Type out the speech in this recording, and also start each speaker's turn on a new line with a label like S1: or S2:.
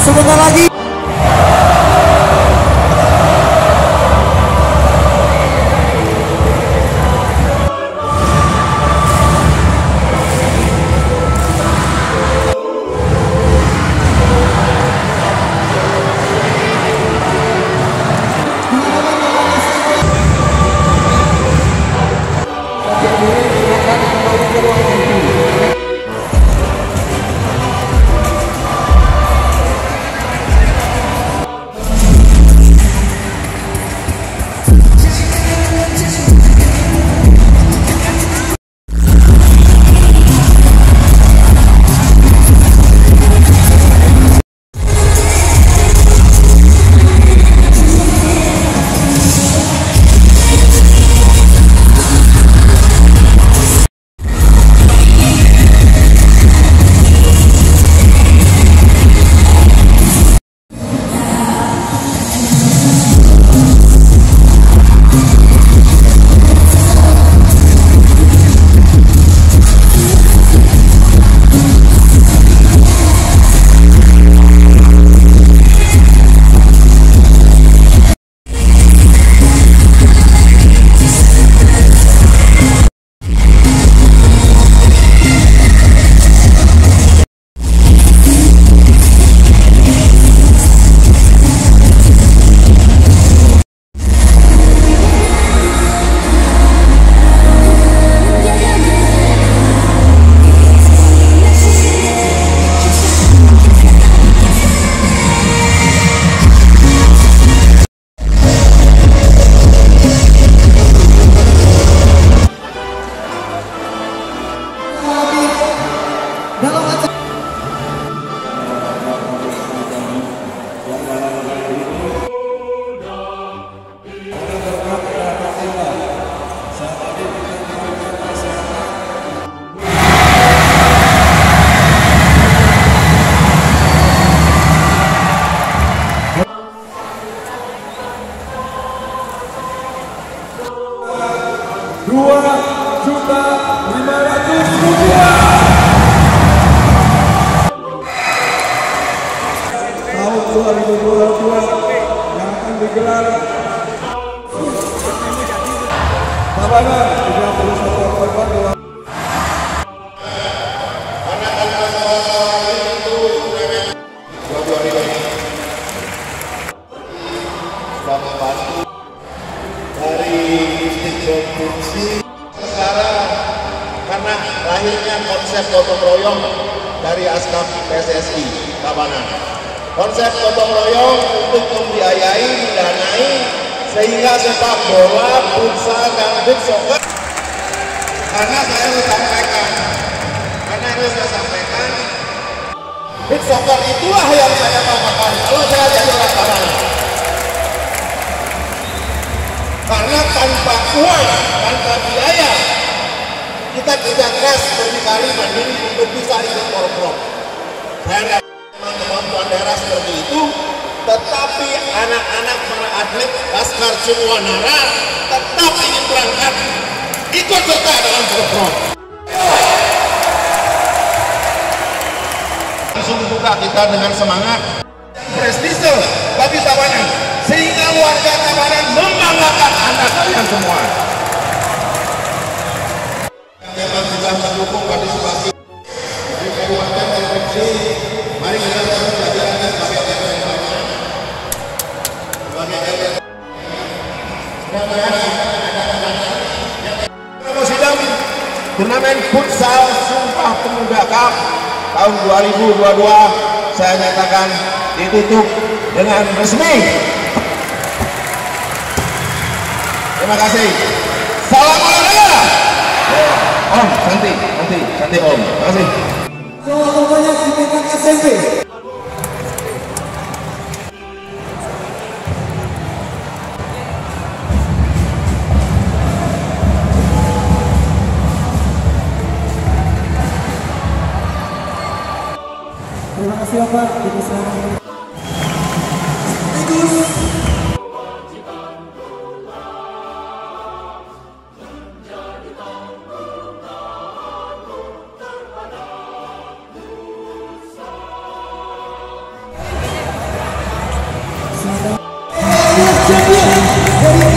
S1: sebentar lagi. Rp2.500.000 tahun 2022 yang akan digelar Tabanan 31 Oktober.
S2: Dari provinsi sekarang karena lahirnya konsep gotong royong dari Askam PSSI Tabanan. Konsep gotong royong untuk membiayai, mendanai sehingga sepak bola, futsal, dan beach soccer. Karena saya harus sampaikan, beach soccer itulah yang saya makan kalau saya jadi lapangan. Karena tanpa uang, tanpa biaya, kita kerja keras berdikari mandiri untuk bisa ikut Porprov. Saya kemampuan daerah seperti itu, tetapi anak-anak para atlet Laskar Cungwanara tetap ingin berangkat ikut serta dalam Porprov. Langsung buka kita dengan semangat prestise bagi Tabanan, sehingga warga Tabanan membanggakan anak kalian semua. Memang sudah mendukung partisipasi di kabupaten provinsi. Mari kita terus jalankan sebagai daerah yang banyak, sebagai daerah. Sidang turnamen futsal Sumpah Pemuda Cup tahun 2022 saya nyatakan ditutup dengan resmi. Terima kasih. Salam olahraga. Om, cantik Om. Terima kasih.
S1: Terlalu banyak di tingkat SMP. Terima kasih Bapak. dari